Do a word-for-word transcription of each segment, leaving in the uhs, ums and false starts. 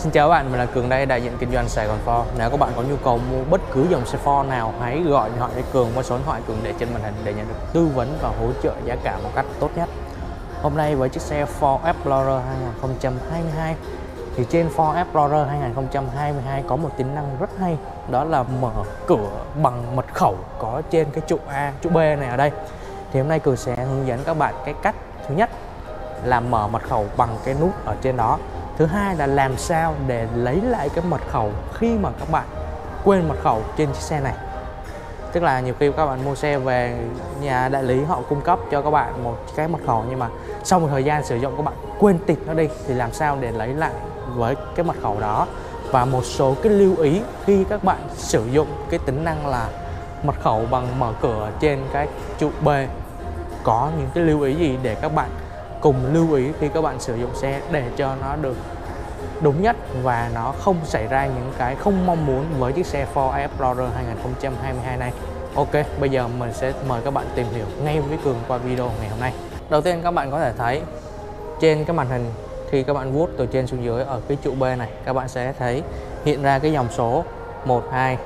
Xin chào các bạn, mình là Cường đây, đại diện kinh doanh Sài Gòn Ford. Nếu các bạn có nhu cầu mua bất cứ dòng xe Ford nào, hãy gọi điện thoại cho Cường qua số điện thoại Cường để trên màn hình để nhận được tư vấn và hỗ trợ giá cả một cách tốt nhất. Hôm nay với chiếc xe Ford Explorer hai không hai hai thì trên Ford Explorer hai không hai hai có một tính năng rất hay, đó là mở cửa bằng mật khẩu có trên cái trụ A, trụ B này ở đây. Thì hôm nay Cường sẽ hướng dẫn các bạn cái cách thứ nhất là mở mật khẩu bằng cái nút ở trên đó. Thứ hai là làm sao để lấy lại cái mật khẩu khi mà các bạn quên mật khẩu trên chiếc xe này. Tức là nhiều khi các bạn mua xe về, nhà đại lý họ cung cấp cho các bạn một cái mật khẩu, nhưng mà sau một thời gian sử dụng các bạn quên tịch nó đi, thì làm sao để lấy lại với cái mật khẩu đó. Và một số cái lưu ý khi các bạn sử dụng cái tính năng là mật khẩu bằng mở cửa trên cái trụ B, có những cái lưu ý gì để các bạn cùng lưu ý khi các bạn sử dụng xe để cho nó được đúng nhất và nó không xảy ra những cái không mong muốn với chiếc xe Ford Explorer hai không hai hai này. Ok, bây giờ mình sẽ mời các bạn tìm hiểu ngay với Cường qua video ngày hôm nay. Đầu tiên các bạn có thể thấy trên cái màn hình, khi các bạn vuốt từ trên xuống dưới ở cái trụ B này, các bạn sẽ thấy hiện ra cái dòng số một hai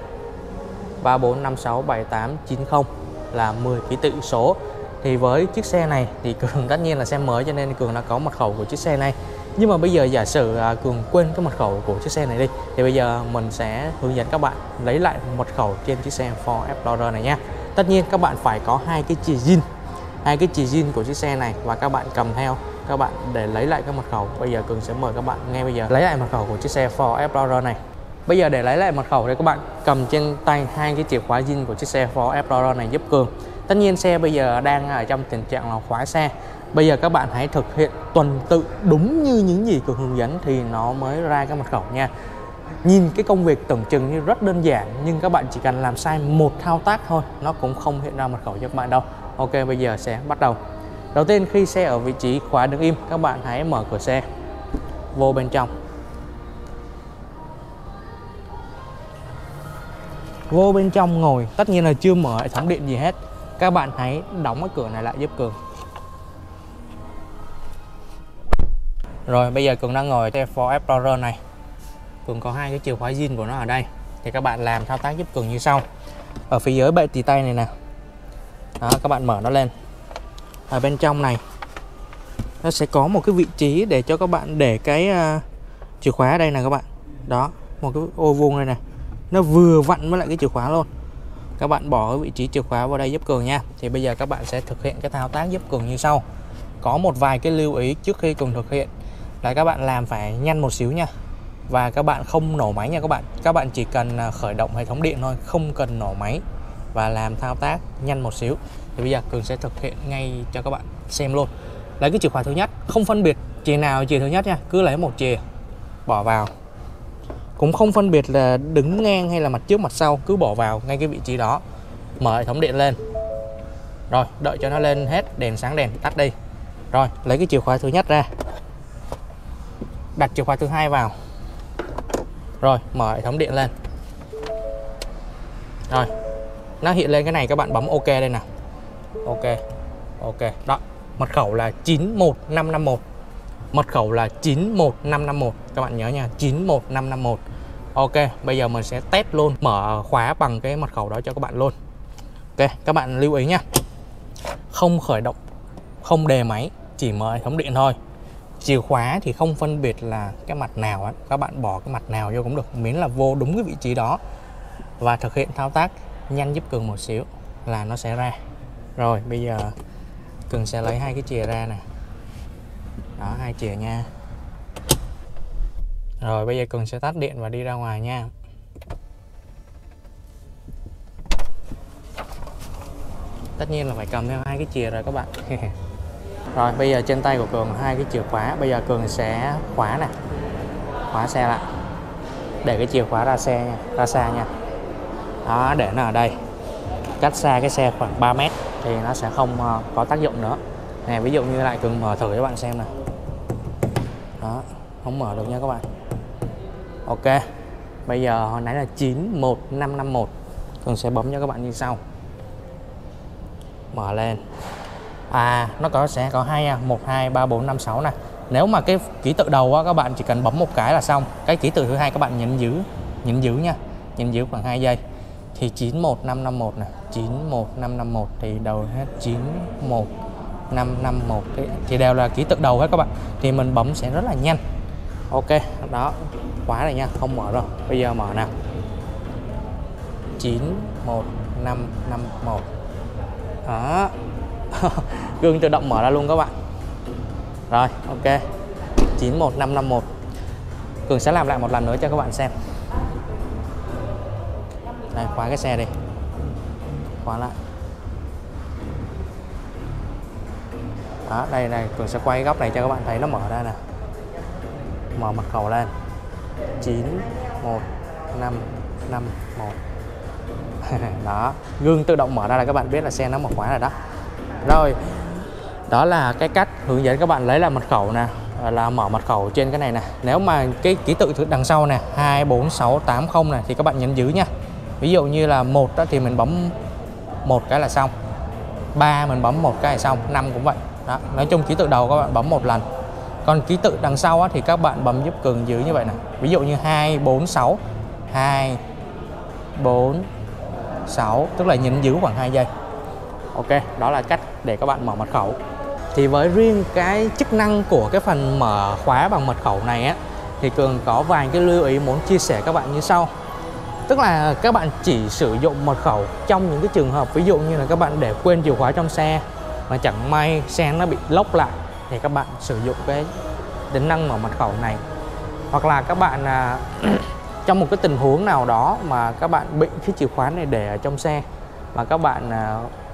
ba bốn năm sáu bảy tám chín không là mười ký tự số. Thì với chiếc xe này thì Cường tất nhiên là xe mới cho nên Cường đã có mật khẩu của chiếc xe này. Nhưng mà bây giờ giả sử Cường quên cái mật khẩu của chiếc xe này đi, thì bây giờ mình sẽ hướng dẫn các bạn lấy lại mật khẩu trên chiếc xe Ford Explorer này nha. Tất nhiên các bạn phải có hai cái chìa zin, hai cái chìa zin của chiếc xe này và các bạn cầm theo các bạn để lấy lại cái mật khẩu. Bây giờ Cường sẽ mời các bạn ngay bây giờ lấy lại mật khẩu của chiếc xe Ford Explorer này. Bây giờ để lấy lại mật khẩu thì các bạn cầm trên tay hai cái chìa khóa zin của chiếc xe Ford Explorer này giúp Cường. Tất nhiên xe bây giờ đang ở trong tình trạng là khóa xe. Bây giờ các bạn hãy thực hiện tuần tự đúng như những gì Cường hướng dẫn thì nó mới ra cái mật khẩu nha. Nhìn cái công việc tưởng chừng như rất đơn giản, nhưng các bạn chỉ cần làm sai một thao tác thôi, nó cũng không hiện ra mật khẩu cho các bạn đâu. Ok, bây giờ sẽ bắt đầu. Đầu tiên khi xe ở vị trí khóa đứng im, các bạn hãy mở cửa xe vô bên trong. Vô bên trong ngồi, tất nhiên là chưa mở hệ thống điện gì hết. Các bạn hãy đóng cái cửa này lại giúp Cường. Rồi bây giờ Cường đang ngồi trên Ford Explorer này. Cường có hai cái chìa khóa zin của nó ở đây. Thì các bạn làm thao tác giúp Cường như sau. Ở phía dưới bệ tì tay này nè, đó, các bạn mở nó lên. Ở bên trong này nó sẽ có một cái vị trí để cho các bạn để cái uh, chìa khóa ở đây nè các bạn. Đó, một cái ô vuông đây nè, nó vừa vặn với lại cái chìa khóa luôn. Các bạn bỏ cái vị trí chìa khóa vào đây giúp Cường nha. Thì bây giờ các bạn sẽ thực hiện cái thao tác giúp Cường như sau. Có một vài cái lưu ý trước khi Cường thực hiện là các bạn làm phải nhanh một xíu nha. Và các bạn không nổ máy nha các bạn. Các bạn chỉ cần khởi động hệ thống điện thôi, không cần nổ máy, và làm thao tác nhanh một xíu. Thì bây giờ Cường sẽ thực hiện ngay cho các bạn xem luôn. Lấy cái chìa khóa thứ nhất, không phân biệt chìa nào chìa thứ nhất nha, cứ lấy một chìa bỏ vào. Cũng không phân biệt là đứng ngang hay là mặt trước mặt sau, cứ bỏ vào ngay cái vị trí đó. Mở hệ thống điện lên. Rồi, đợi cho nó lên hết đèn sáng đèn tắt đi. Rồi, lấy cái chìa khóa thứ nhất ra, đặt chìa khóa thứ hai vào. Rồi, mở hệ thống điện lên. Rồi, nó hiện lên cái này, các bạn bấm OK đây nè. OK. OK. Đó, mật khẩu là chín một năm năm một. Mật khẩu là chín một năm năm một. Các bạn nhớ nha, chín một năm năm một. Ok, bây giờ mình sẽ test luôn, mở khóa bằng cái mật khẩu đó cho các bạn luôn. Ok, các bạn lưu ý nha, không khởi động, không đề máy, chỉ mở hệ thống điện thôi. Chìa khóa thì không phân biệt là cái mặt nào ấy. Các bạn bỏ cái mặt nào vô cũng được, miễn là vô đúng cái vị trí đó. Và thực hiện thao tác nhanh giúp Cường một xíu là nó sẽ ra. Rồi, bây giờ Cường sẽ lấy hai cái chìa ra nè. Đó, hai chìa nha. Rồi bây giờ Cường sẽ tắt điện và đi ra ngoài nha. Tất nhiên là phải cầm theo hai cái chìa rồi các bạn. Rồi bây giờ trên tay của Cường hai cái chìa khóa. Bây giờ Cường sẽ khóa nè, khóa xe lại, để cái chìa khóa ra xe nha, ra xa nha. Đó, để nó ở đây, cách xa cái xe khoảng ba mét thì nó sẽ không uh, có tác dụng nữa. Nè, ví dụ như lại Cường mở thử cho các bạn xem nè. Đó, không mở được nha các bạn. Ok, bây giờ hồi nãy là chín một năm năm một. Cường sẽ bấm cho các bạn như sau. Mở lên. À, nó có sẽ có hai, một, hai, ba, bốn, năm, sáu nè. Nếu mà cái ký tự đầu á, các bạn chỉ cần bấm một cái là xong. Cái ký tự thứ hai các bạn nhấn giữ, nhấn giữ nha, nhấn giữ khoảng hai giây. Thì chín một năm năm một này, chín một năm năm một thì đầu hết chín một năm năm một thì, thì đều là ký tự đầu hết các bạn. Thì mình bấm sẽ rất là nhanh. Ok, đó, khóa này nha, không mở đâu. Bây giờ mở nào. chín một năm năm một. Đó. Gương tự động mở ra luôn các bạn. Rồi, ok. chín một năm năm một. Cường sẽ làm lại một lần nữa cho các bạn xem. Đây, khóa cái xe đi. Khóa lại. Đó, đây này, Cường sẽ quay góc này cho các bạn thấy nó mở ra nè. Mở mật khẩu lên. chín một năm năm một. Đó, gương tự động mở ra là các bạn biết là xe nó mở khóa rồi đó. Rồi, đó là cái cách hướng dẫn các bạn lấy lại mật khẩu nè, là mở mật khẩu trên cái này nè. Nếu mà cái ký tự đằng sau nè hai bốn sáu tám không này thì các bạn nhấn giữ nha. Ví dụ như là một đó thì mình bấm một cái là xong, ba mình bấm một cái là xong, năm cũng vậy. Đó, nói chung ký tự đầu các bạn bấm một lần. Còn ký tự đằng sau á, thì các bạn bấm giúp Cường giữ như vậy nè. Ví dụ như hai bốn sáu, hai bốn sáu, tức là nhấn giữ khoảng hai giây. Ok, đó là cách để các bạn mở mật khẩu. Thì với riêng cái chức năng của cái phần mở khóa bằng mật khẩu này á, thì Cường có vài cái lưu ý muốn chia sẻ các bạn như sau. Tức là các bạn chỉ sử dụng mật khẩu trong những cái trường hợp ví dụ như là các bạn để quên chìa khóa trong xe mà chẳng may xe nó bị lốc lại thì các bạn sử dụng cái tính năng mở mật khẩu này. Hoặc là các bạn à, trong một cái tình huống nào đó mà các bạn bị cái chìa khóa này để ở trong xe mà các bạn à,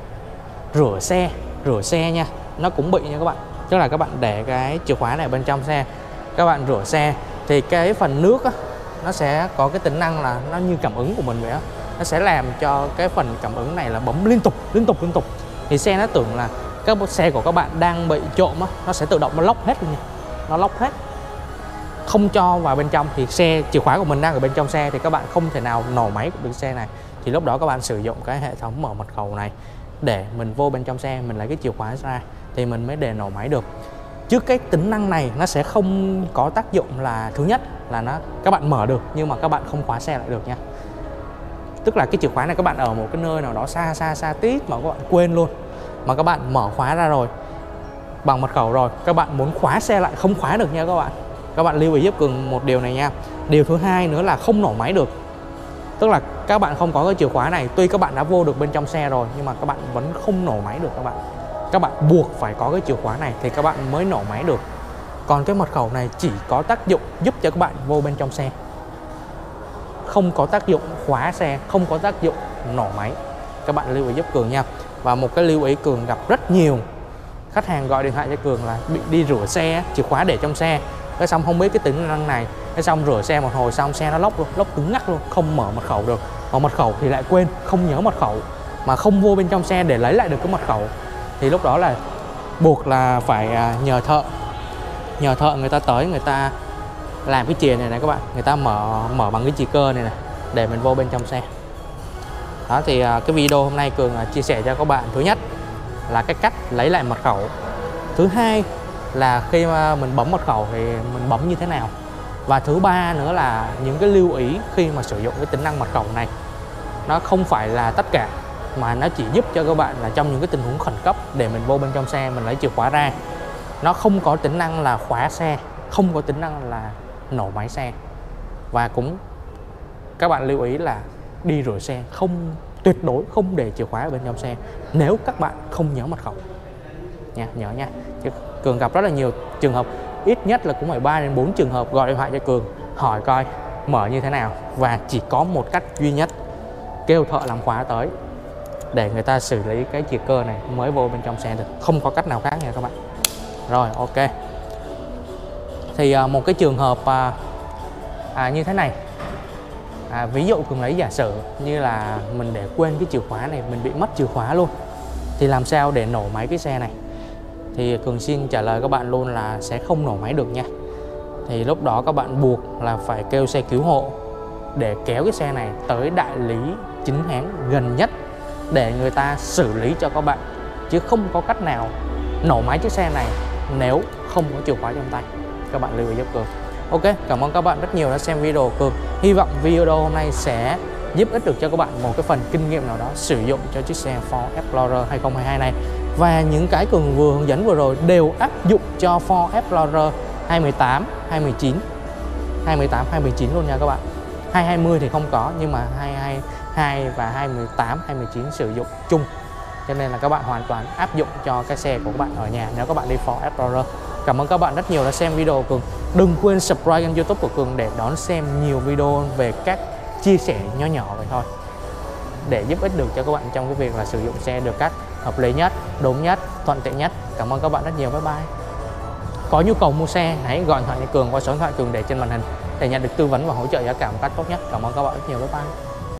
rửa xe, rửa xe nha, nó cũng bị nha các bạn. Tức là các bạn để cái chìa khóa này bên trong xe, các bạn rửa xe thì cái phần nước á, nó sẽ có cái tính năng là nó như cảm ứng của mình vậy á, nó sẽ làm cho cái phần cảm ứng này là bấm liên tục liên tục liên tục thì xe nó tưởng là các xe của các bạn đang bị trộm á, nó sẽ tự động nó lóc hết luôn nha, nó lóc hết không cho vào bên trong. Thì xe chìa khóa của mình đang ở bên trong xe thì các bạn không thể nào nổ máy được xe này. Thì lúc đó các bạn sử dụng cái hệ thống mở mật khẩu này để mình vô bên trong xe, mình lấy cái chìa khóa ra thì mình mới để nổ máy được. Trước cái tính năng này nó sẽ không có tác dụng là thứ nhất là nó các bạn mở được nhưng mà các bạn không khóa xe lại được nha. Tức là cái chìa khóa này các bạn ở một cái nơi nào đó xa xa xa tít mà các bạn quên luôn, mà các bạn mở khóa ra rồi bằng mật khẩu rồi, các bạn muốn khóa xe lại không khóa được nha các bạn. Các bạn lưu ý giúp Cường một điều này nha. Điều thứ hai nữa là không nổ máy được. Tức là các bạn không có cái chìa khóa này, tuy các bạn đã vô được bên trong xe rồi nhưng mà các bạn vẫn không nổ máy được các bạn. Các bạn buộc phải có cái chìa khóa này thì các bạn mới nổ máy được. Còn cái mật khẩu này chỉ có tác dụng giúp cho các bạn vô bên trong xe, không có tác dụng khóa xe, không có tác dụng nổ máy. Các bạn lưu ý giúp Cường nha. Và một cái lưu ý Cường gặp rất nhiều khách hàng gọi điện thoại cho Cường là bị đi rửa xe, chìa khóa để trong xe, cái xong không biết cái tính năng này, cái xong rửa xe một hồi xong xe nó lóc luôn, lóc cứng ngắc luôn, không mở mật khẩu được. Mà mật khẩu thì lại quên, không nhớ mật khẩu, mà không vô bên trong xe để lấy lại được cái mật khẩu. Thì lúc đó là buộc là phải nhờ thợ, nhờ thợ người ta tới, người ta làm cái chìa này này các bạn, người ta mở mở bằng cái chìa cơ này này để mình vô bên trong xe. Đó thì cái video hôm nay Cường chia sẻ cho các bạn, thứ nhất là cái cách lấy lại mật khẩu, thứ hai là khi mà mình bấm mật khẩu thì mình bấm như thế nào, và thứ ba nữa là những cái lưu ý khi mà sử dụng cái tính năng mật khẩu này. Nó không phải là tất cả mà nó chỉ giúp cho các bạn là trong những cái tình huống khẩn cấp để mình vô bên trong xe mình lấy chìa khóa ra. Nó không có tính năng là khóa xe, không có tính năng là nổ máy xe. Và cũng các bạn lưu ý là đi rửa xe không, tuyệt đối không để chìa khóa ở bên trong xe nếu các bạn không nhớ mật khẩu nha, nhớ nha. Chứ Cường gặp rất là nhiều trường hợp, ít nhất là cũng phải ba đến bốn trường hợp gọi điện thoại cho Cường hỏi coi mở như thế nào, và chỉ có một cách duy nhất, kêu thợ làm khóa tới để người ta xử lý cái chìa cơ này mới vô bên trong xe được, không có cách nào khác nha các bạn. Rồi, ok. Thì một cái trường hợp à, à, như thế này, à, ví dụ Cường lấy giả sử như là mình để quên cái chìa khóa này, mình bị mất chìa khóa luôn, thì làm sao để nổ máy cái xe này? Thì Cường xin trả lời các bạn luôn là sẽ không nổ máy được nha. Thì lúc đó các bạn buộc là phải kêu xe cứu hộ để kéo cái xe này tới đại lý chính hãng gần nhất để người ta xử lý cho các bạn, chứ không có cách nào nổ máy chiếc xe này nếu không có chìa khóa trong tay. Các bạn lưu ý giúp Cường. Ok, cảm ơn các bạn rất nhiều đã xem video của Cường. Hy vọng video hôm nay sẽ giúp ích được cho các bạn một cái phần kinh nghiệm nào đó sử dụng cho chiếc xe Ford Explorer hai không hai hai này. Và những cái Cường vừa hướng dẫn vừa rồi đều áp dụng cho Ford Explorer hai mười tám, hai mười chín, hai mười tám, hai mười chín luôn nha các bạn. hai hai mươi thì không có, nhưng mà hai hai hai và hai mười tám, hai mười chín sử dụng chung. Cho nên là các bạn hoàn toàn áp dụng cho cái xe của các bạn ở nhà nếu các bạn đi Ford Explorer. Cảm ơn các bạn rất nhiều đã xem video của Cường. Đừng quên subscribe kênh YouTube của Cường để đón xem nhiều video về các chia sẻ nhỏ nhỏ vậy thôi, để giúp ích được cho các bạn trong cái việc là sử dụng xe được cách hợp lý nhất, đúng nhất, thuận tiện nhất. Cảm ơn các bạn rất nhiều. Bye bye. Có nhu cầu mua xe hãy gọi điện thoại cho Cường qua số điện thoại Cường để trên màn hình để nhận được tư vấn và hỗ trợ giá cả một cách tốt nhất. Cảm ơn các bạn rất nhiều. Bye bye.